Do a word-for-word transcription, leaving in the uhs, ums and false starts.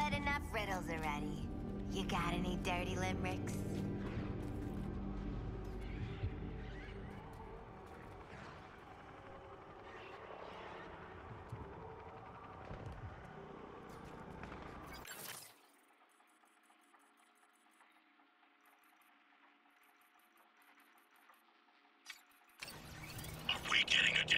read enough riddles already. You got any dirty limericks?